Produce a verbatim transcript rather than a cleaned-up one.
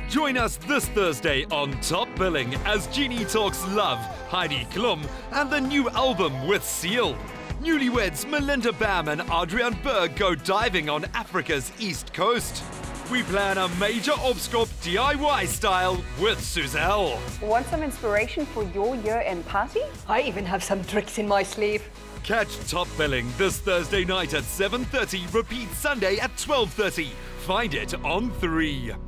Join us this Thursday on Top Billing as Jeannie talks love, Heidi Klum, and the new album with Seal. Newlyweds Melinda and Adriaan Bergh go diving on Africa's east coast. We plan a major opskop D I Y style with Suzelle. Want some inspiration for your year-end party? I even have some tricks in my sleeve. Catch Top Billing this Thursday night at seven thirty, repeat Sunday at twelve thirty. Find it on three.